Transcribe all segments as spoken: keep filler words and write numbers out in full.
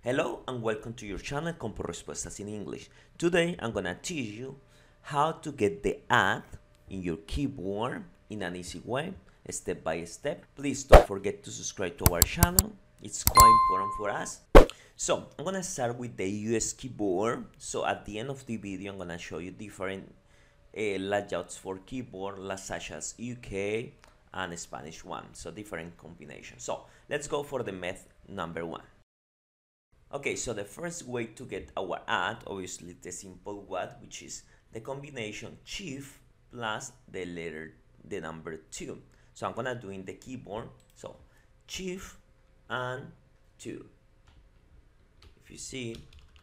Hello and welcome to your channel Compu Respuestas in English. Today I'm gonna teach you how to get the add in your keyboard in an easy way, step by step. Please don't forget to subscribe to our channel. It's quite important for us. So I'm gonna start with the U S keyboard. So at the end of the video I'm gonna show you different uh, layouts for keyboard, such as U K and Spanish one. So different combinations. So let's go for the method number one. Okay, so the first way to get our add, obviously the simple one, which is the combination shift plus the letter, the number two. So I'm gonna do in the keyboard, so shift and two. If you see,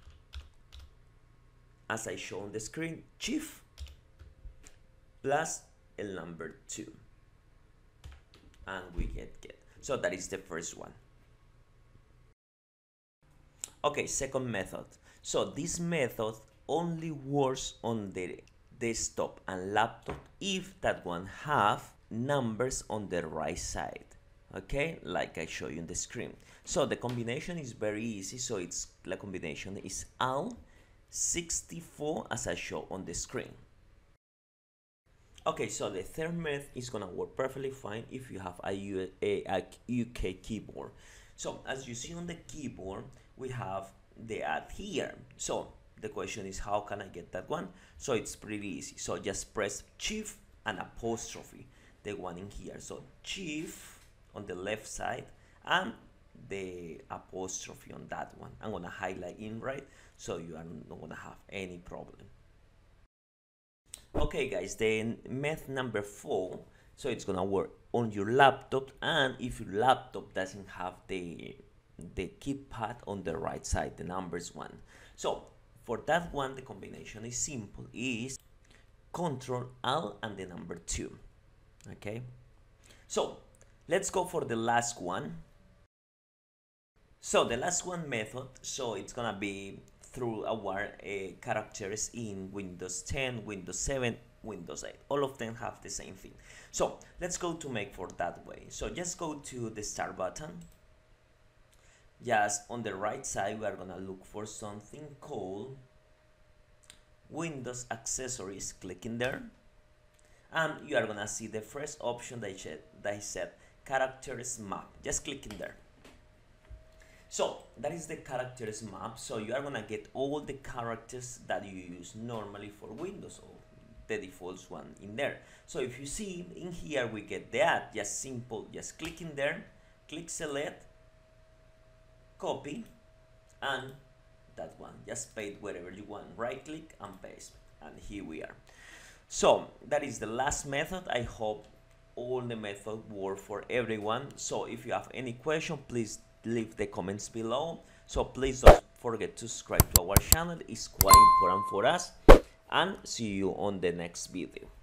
as I show on the screen, shift plus the number two. And we get get. So that is the first one. Okay, second method. So this method only works on the desktop and laptop if that one have numbers on the right side. Okay, like I show you in the screen. So the combination is very easy. So it's the combination is Alt sixty-four as I show on the screen. Okay, so the third method is gonna work perfectly fine if you have a, U a, a U K keyboard. So as you see on the keyboard, we have the add here. So the question is, how can I get that one? So it's pretty easy. So just press shift and apostrophe, the one in here. So shift on the left side and the apostrophe on that one. I'm gonna highlight in right, so you are not gonna have any problem. Okay guys, then method number four. So it's gonna work on your laptop, and if your laptop doesn't have the the keypad on the right side, the numbers one. So for that one, the combination is simple, is Control Alt and the number two. Okay, so let's go for the last one. So the last one method, so it's gonna be through our uh, characters in Windows ten, Windows seven, Windows eight. All of them have the same thing. So let's go to make for that way. So just go to the start button. Just on the right side, we are gonna look for something called Windows Accessories. Click in there, and you are gonna see the first option that said, that said Characters Map. Just click in there. So that is the characters map. So you are gonna get all the characters that you use normally for Windows, or the default one in there. So if you see in here, we get the add. Just simple, just click in there, click select, copy, and that one, just paste wherever you want, right click and paste, and here we are. So that is the last method. I hope all the methods work for everyone. So if you have any question, please leave the comments below. So please don't forget to subscribe to our channel. It's quite important for us, and see you on the next video.